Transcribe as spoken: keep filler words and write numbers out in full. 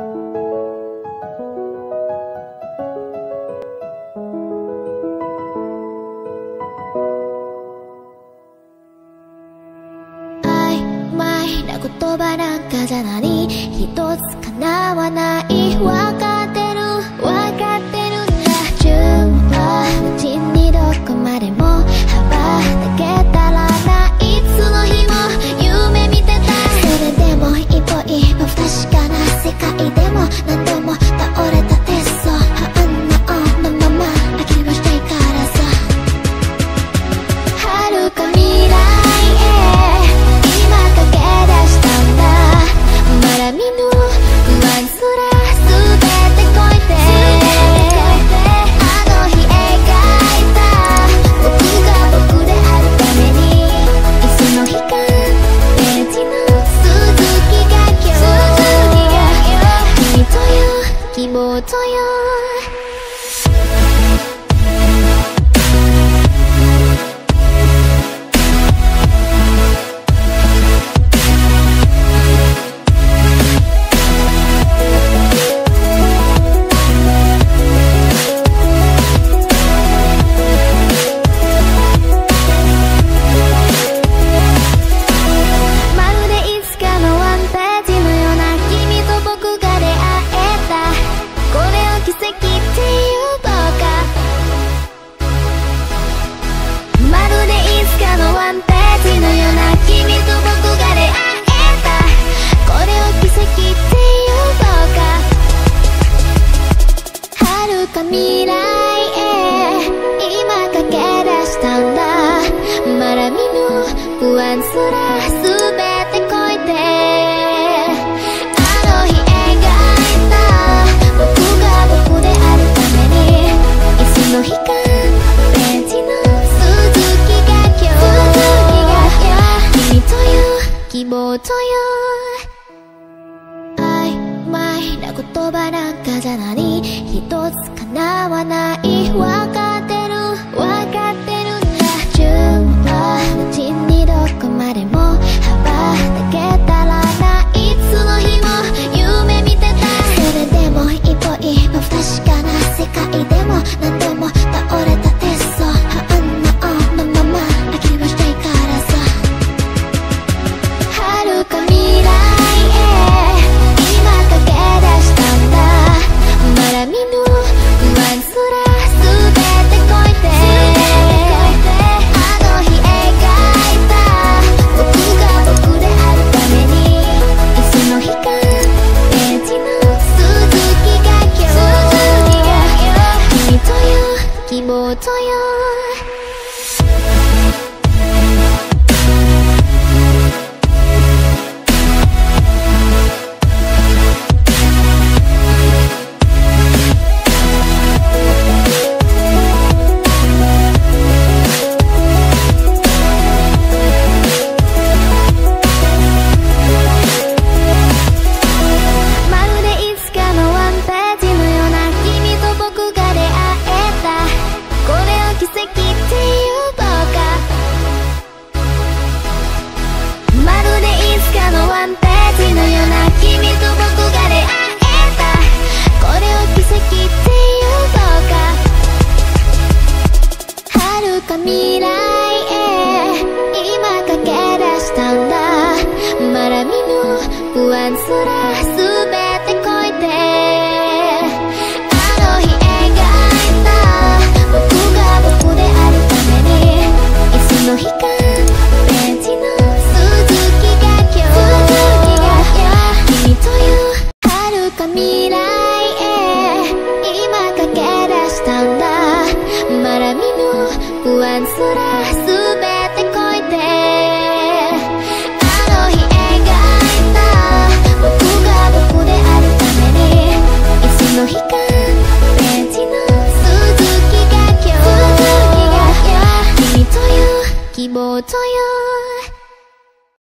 曖昧な言葉なんかじゃ何一つ叶わない。わかってるわかってるんだ。順は無尽にどこまでも羽ばたけたらない。いつの日も夢見てた。それでも一歩一歩不確かな世界でも何度も倒れたテスト。あんなのまま諦めしていからさ。遥か未来へ今駆け出したんだ。まだ見ぬ不安すら全て越えて、あの日描いた僕が僕であるために、いつの日かページの続きが今日、君という希望という未来へ今駆け出したんだ。まだ見ぬ不安すら全て越えて、あの日描いた僕が僕であるために、いつの日かページの続きが今日、君という希望という曖昧な言葉なんかじゃ何一つ叶わない。わかってるわかってるんだ。順は無尽にどこまでも羽ばたけたらない。いつの日も夢見てた。それでも一歩一歩不確かな世界でも何度も倒れたテスト。あんなのまま諦めしていからさ。遥か未来へ今駆け出したんだ。まだ見ぬ不安すら全て越えて、あの日描いた僕が僕であるために、いつの日かページの続きが今日、君という希望という未来へ今駆け出したんだ。まだ見ぬ不安すら全て越えて、あの日描いた僕が僕であるために、いつの日かページの続きが今日、君という遥か未来へ今駆け出したんだ。まだ見ぬ不安すら